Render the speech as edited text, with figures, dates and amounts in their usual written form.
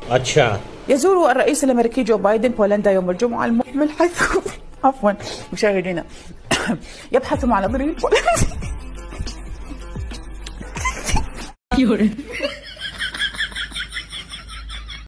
अच्छा. يزور الرئيس الأمريكي جو بايدن بولندا يوم الجمعة المقبل، حيث عفوا مشاهدينا يبحث مع نظيره البولندي